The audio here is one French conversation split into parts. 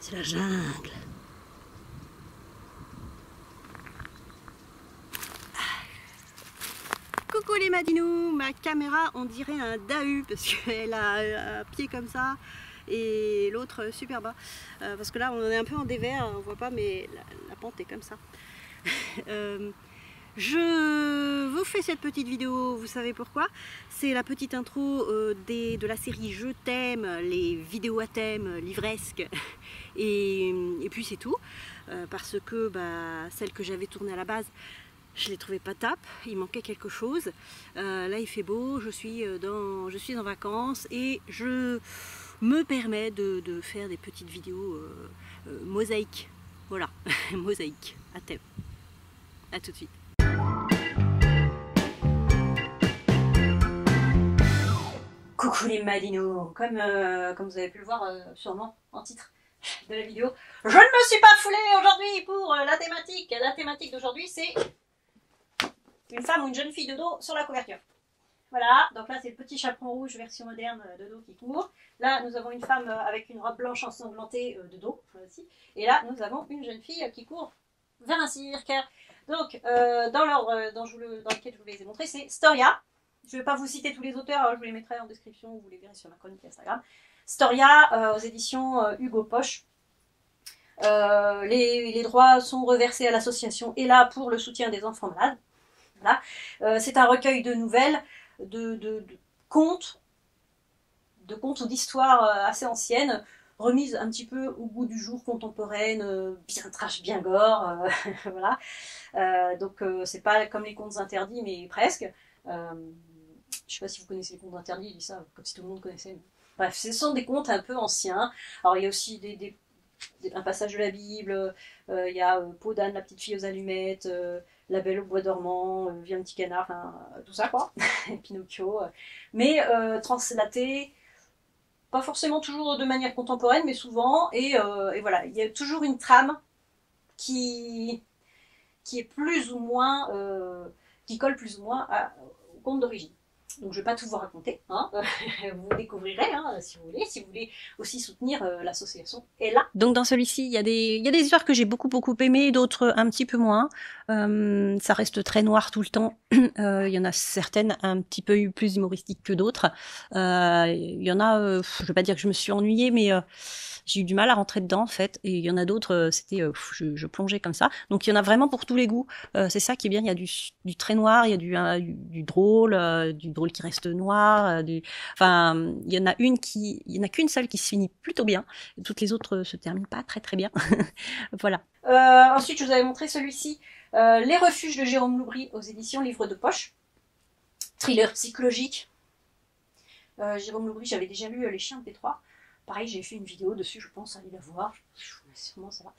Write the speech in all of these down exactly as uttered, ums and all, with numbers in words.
C'est la jungle. Coucou les Madinous, ma caméra on dirait un dahu parce qu'elle a un pied comme ça et l'autre super bas. Euh, parce que là on est un peu en dévers, on voit pas mais la, la pente est comme ça. euh, Je vous fais cette petite vidéo, vous savez pourquoi? C'est la petite intro euh, des, de la série Je t'aime, les vidéos à thème, livresques, et, et puis c'est tout. Euh, parce que bah, celle que j'avais tournée à la base, je l'ai trouvée pas top, il manquait quelque chose. Euh, là il fait beau, je suis, dans, je suis en vacances et je me permets de, de faire des petites vidéos euh, euh, mosaïques. Voilà, mosaïque à thème. A tout de suite. Coucou les Madinous, comme, euh, comme vous avez pu le voir euh, sûrement en titre de la vidéo, je ne me suis pas foulée aujourd'hui pour euh, la thématique. La thématique d'aujourd'hui c'est une femme ou une jeune fille de dos sur la couverture. Voilà, donc là c'est le petit chaperon rouge version moderne de dos qui court. Là nous avons une femme avec une robe blanche ensanglantée de dos aussi. Et là nous avons une jeune fille qui court vers un cirque. Donc euh, dans l'ordre dans, dans lequel je vous les ai montrés, c'est Storia. Je ne vais pas vous citer tous les auteurs, je vous les mettrai en description, vous les verrez sur ma chronique Instagram. Storia, euh, aux éditions euh, Hugo Poche. Euh, les, les droits sont reversés à l'association et là pour le soutien des enfants malades. Voilà. Euh, c'est un recueil de nouvelles, de, de, de contes, de contes ou d'histoires assez anciennes, remises un petit peu au goût du jour, contemporaine, bien trash, bien gore. Euh, voilà. Euh, donc euh, c'est pas comme les contes interdits, mais presque. Euh, Je sais pas si vous connaissez les contes interdits, je dis ça comme si tout le monde connaissait. Mais... Bref, ce sont des contes un peu anciens. Alors il y a aussi des, des, des, un passage de la Bible, euh, il y a euh, Peau d'âne, la petite fille aux allumettes, euh, La Belle au bois dormant, euh, Viens un petit canard, enfin tout ça quoi, Pinocchio. Euh. Mais euh, translaté, pas forcément toujours de manière contemporaine, mais souvent. Et, euh, et voilà, il y a toujours une trame qui, qui est plus ou moins, euh, qui colle plus ou moins à, au conte d'origine. Donc je ne vais pas tout vous raconter, hein. Vous découvrirez hein, si vous voulez, si vous voulez aussi soutenir euh, l'association est là. Donc dans celui-ci, il y a des, il y a des histoires que j'ai beaucoup beaucoup aimées, d'autres un petit peu moins. Euh, ça reste très noir tout le temps. Euh, il y en a certaines un petit peu plus humoristiques que d'autres. Euh, il y en a, euh, je ne vais pas dire que je me suis ennuyée, mais euh, j'ai eu du mal à rentrer dedans en fait. Et il y en a d'autres, euh, c'était, euh, je, je plongeais comme ça. Donc il y en a vraiment pour tous les goûts. Euh, c'est ça qui est bien. Il y a du, du très noir, il y a du, euh, du, du drôle, euh, du drôle qui reste noir. Euh, du... Enfin, il y en a une qui, il y en a qu'une seule qui se finit plutôt bien. Toutes les autres se terminent pas très très bien. Voilà. Euh, ensuite, je vous avais montré celui-ci, euh, Les Refuges de Jérôme Loubry aux éditions Livre de Poche. Thriller psychologique. Euh, Jérôme Loubry, j'avais déjà lu Les Chiens de Détroit. Pareil, j'ai fait une vidéo dessus, je pense, allez la voir. Sûrement ça va.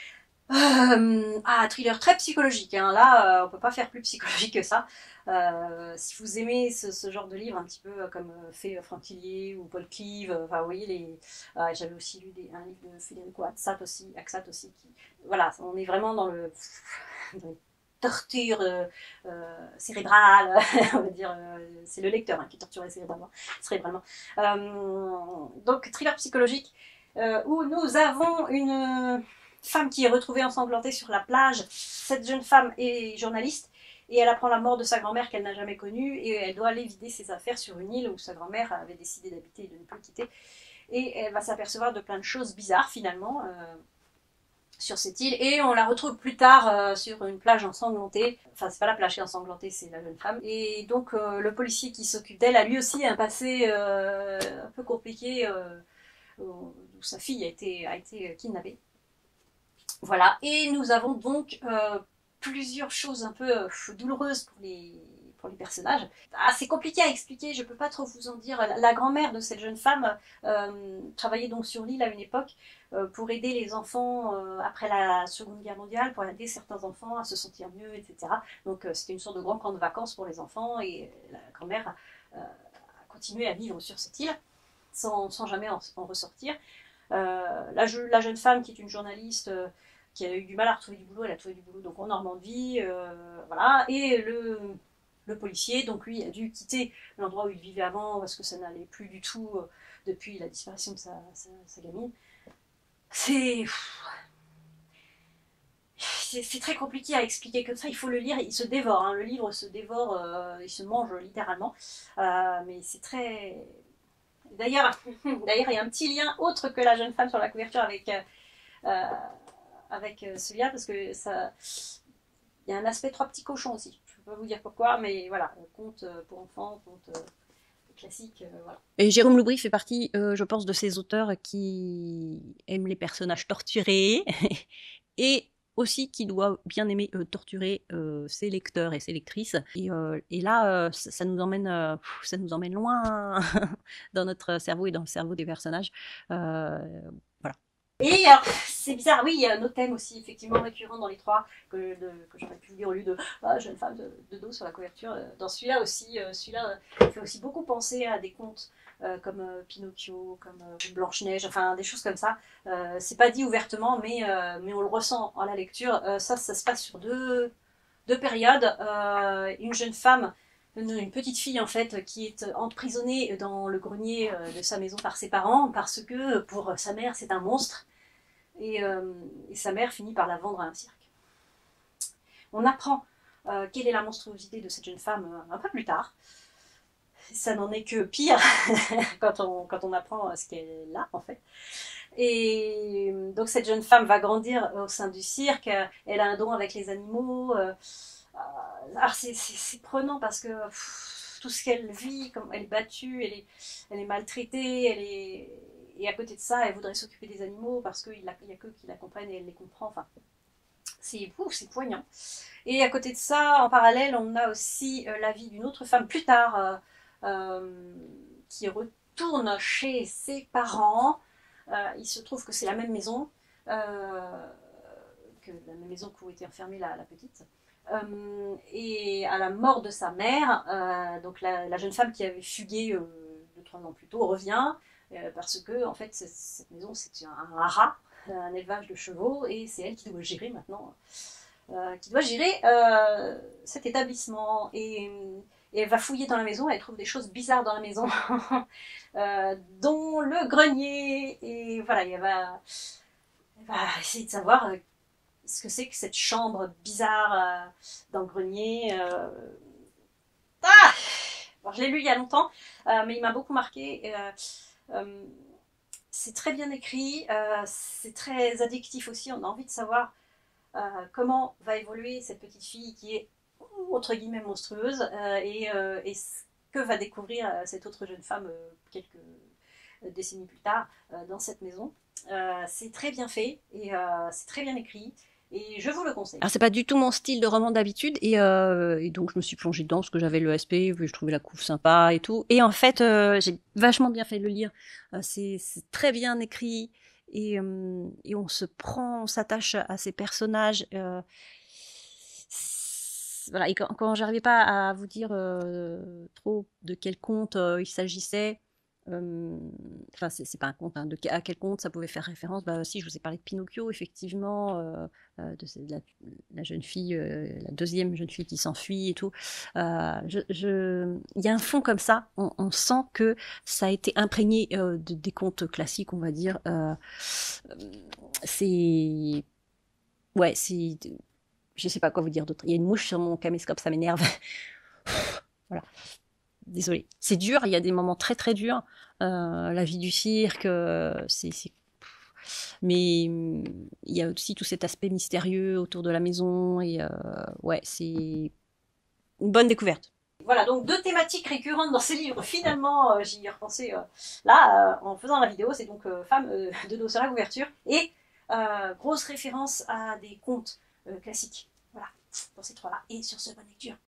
Euh, ah, thriller très psychologique. Hein. Là, euh, on peut pas faire plus psychologique que ça. Euh, si vous aimez ce, ce genre de livre, un petit peu euh, comme euh, fait euh, Franck Tillier ou Paul Cleave, euh, enfin, vous voyez, les... euh, j'avais aussi lu des, un livre de Federico Axat aussi, Axat aussi qui... Voilà, on est vraiment dans le... dans les tortures euh, euh, cérébrales, on va dire, euh, c'est le lecteur hein, qui est torturé cérébralement. cérébralement. Euh, donc, thriller psychologique, euh, où nous avons une femme qui est retrouvée ensanglantée sur la plage. Cette jeune femme est journaliste et elle apprend la mort de sa grand-mère qu'elle n'a jamais connue et elle doit aller vider ses affaires sur une île où sa grand-mère avait décidé d'habiter et de ne plus quitter. Et elle va s'apercevoir de plein de choses bizarres finalement euh, sur cette île et on la retrouve plus tard euh, sur une plage ensanglantée. Enfin, c'est pas la plage qui est ensanglantée, c'est la jeune femme. Et donc euh, le policier qui s'occupe d'elle a lui aussi un passé euh, un peu compliqué euh, où sa fille a été, a été kidnappée. Voilà, et nous avons donc euh, plusieurs choses un peu euh, douloureuses pour les, pour les personnages. Ah, c'est compliqué à expliquer, je peux pas trop vous en dire. La, la grand-mère de cette jeune femme euh, travaillait donc sur l'île à une époque euh, pour aider les enfants euh, après la Seconde Guerre mondiale, pour aider certains enfants à se sentir mieux, et cetera. Donc euh, c'était une sorte de grand camp de vacances pour les enfants et la grand-mère euh, a continué à vivre sur cette île sans, sans jamais en, en ressortir. Euh, la, je, la jeune femme qui est une journaliste euh, qui a eu du mal à retrouver du boulot, elle a trouvé du boulot donc en Normandie, euh, voilà, et le, le policier, donc lui a dû quitter l'endroit où il vivait avant parce que ça n'allait plus du tout euh, depuis la disparition de sa, sa, sa gamine. c'est... C'est très compliqué à expliquer comme ça, il faut le lire, il se dévore, hein. Le livre se dévore, euh, il se mange littéralement, euh, mais c'est très... D'ailleurs, d'ailleurs, il y a un petit lien autre que la jeune femme sur la couverture avec, euh, avec celui-là, parce que ça... Il y a un aspect trois petits cochons aussi, je ne peux pas vous dire pourquoi, mais voilà, conte pour enfants, conte classique, euh, voilà. Et Jérôme Loubry fait partie, euh, je pense, de ces auteurs qui aiment les personnages torturés et aussi qui doit bien aimer euh, torturer euh, ses lecteurs et ses lectrices. Et, euh, et là, euh, ça, ça, nous emmène, euh, ça nous emmène loin dans notre cerveau et dans le cerveau des personnages. Euh, voilà. Et alors, c'est bizarre, oui, il y a un autre thème aussi, effectivement, récurrent dans les trois, que, que j'aurais pu lire au lieu de ah, jeune femme de, de dos sur la couverture. Dans celui-là aussi, euh, celui-là euh, fait aussi beaucoup penser à des contes euh, comme euh, Pinocchio, comme euh, Blanche-Neige, enfin des choses comme ça. Euh, c'est pas dit ouvertement, mais, euh, mais on le ressent à la lecture. Euh, ça, ça se passe sur deux, deux périodes. Euh, une jeune femme, une, une petite fille en fait, qui est emprisonnée dans le grenier de sa maison par ses parents, parce que pour sa mère, c'est un monstre. Et, euh, et sa mère finit par la vendre à un cirque. On apprend euh, quelle est la monstruosité de cette jeune femme euh, un peu plus tard. Ça n'en est que pire quand, on, quand on apprend ce qu'elle a en fait. Et donc cette jeune femme va grandir au sein du cirque, elle a un don avec les animaux. Euh, alors c'est prenant parce que pff, tout ce qu'elle vit, comme elle est battue, elle est, elle est maltraitée, elle est... Et à côté de ça, elle voudrait s'occuper des animaux parce qu'il n'y a, a que qui la comprennent et elle les comprend. Enfin, c'est poignant. Et à côté de ça, en parallèle, on a aussi euh, la vie d'une autre femme plus tard euh, euh, qui retourne chez ses parents. Euh, il se trouve que c'est la même maison, euh, que la même maison où était enfermée la, la petite. Euh, et à la mort de sa mère, euh, donc la, la jeune femme qui avait fugué euh, deux trois ans plus tôt revient. Euh, parce que en fait cette, cette maison c'est un, un haras, un élevage de chevaux, et c'est elle qui doit gérer maintenant, euh, qui doit gérer euh, cet établissement. Et, et elle va fouiller dans la maison, elle trouve des choses bizarres dans la maison, euh, dont le grenier, et voilà, elle va, elle va essayer de savoir euh, ce que c'est que cette chambre bizarre euh, dans le grenier. Euh... Ah bon, je l'ai lu il y a longtemps, euh, mais il m'a beaucoup marqué. Euh, Euh, c'est très bien écrit, euh, c'est très addictif aussi, on a envie de savoir euh, comment va évoluer cette petite fille qui est entre guillemets monstrueuse euh, et, euh, et ce que va découvrir euh, cette autre jeune femme euh, quelques décennies plus tard euh, dans cette maison. Euh, c'est très bien fait et euh, c'est très bien écrit. Et je vous le conseille. Alors c'est pas du tout mon style de roman d'habitude et, euh, et donc je me suis plongée dedans parce que j'avais le S P, je trouvais la couve sympa et tout. Et en fait euh, j'ai vachement bien fait de le lire. Euh, c'est très bien écrit et, euh, et on se prend, on s'attache à ces personnages. Euh, voilà. Et quand, quand j'arrivais pas à vous dire euh, trop de quel conte euh, il s'agissait. Enfin, euh, c'est pas un conte, hein, de, à quel conte ça pouvait faire référence. Bah, si, je vous ai parlé de Pinocchio, effectivement, euh, euh, de, de la, la jeune fille, euh, la deuxième jeune fille qui s'enfuit et tout. Euh, je, je... Il y a un fond comme ça, on, on sent que ça a été imprégné euh, de, des contes classiques, on va dire. Euh, c'est. Ouais, c'est. Je sais pas quoi vous dire d'autre. Il y a une mouche sur mon caméscope, ça m'énerve. Voilà. Désolée. C'est dur, il y a des moments très très durs. Euh, la vie du cirque, euh, c'est... Mais il y a aussi tout cet aspect mystérieux autour de la maison. Et euh, ouais, c'est une bonne découverte. Voilà, donc deux thématiques récurrentes dans ces livres. Finalement, euh, j'y ai repensé euh, là, euh, en faisant la vidéo. C'est donc euh, Femme euh, de dos sur la couverture. Et euh, grosse référence à des contes euh, classiques. Voilà, dans ces trois-là. Et sur ce, bonne lecture.